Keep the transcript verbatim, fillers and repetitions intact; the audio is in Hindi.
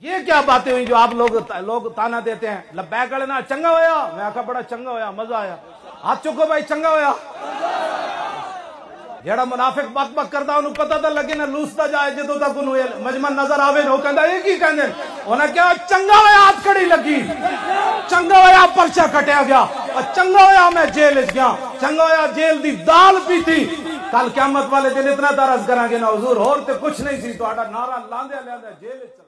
ये क्या बातें हुई जो आप लोग लोग ताना देते हैं? लब्बैक वाले ना चंगा होया, मैं आखा बड़ा चंगा होया, मजा आया। हाथ चुको भाई, चंगा होया। जेड़ा मुनाफिक बक बक करता उन्हें पता तो लगे ना लूसता जाए जो तक उन्हें मजमन नजर आवे ना कहता एक ही कहते उन्हें क्या चंगा होया, हाथ कड़ी लगी, चंगा होया पर्चा कटिया गया, और चंगा होया मैं जेल गया, चंगा होया जेल दी दाल पीती। कल क़यामत वाले दिन इतना तरस करांगे ना हुजूर, होर ते कुछ नहीं सी, तो नारा लांदे लांदे जेल